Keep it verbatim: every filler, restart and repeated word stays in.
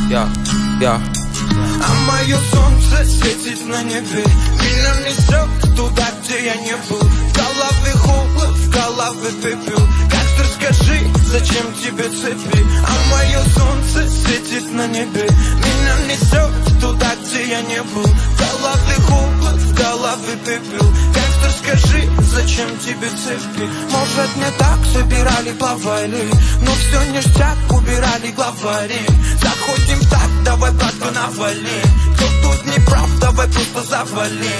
я, я. А мое солнце светит на небе, меня несет туда, где я не был. В голове холод, в голове пепел. Как ты скажи, зачем тебе цепи? А мое солнце светит на небе, меня несет туда, где я не был. В голове холод, в голове пепел. Как ты скажи, зачем тебе цепи? Может, не так собирали, плавали, но все ништяк, убирали главари. Заходим так, давай, братка, навали. Кто тут не прав, давай просто завали.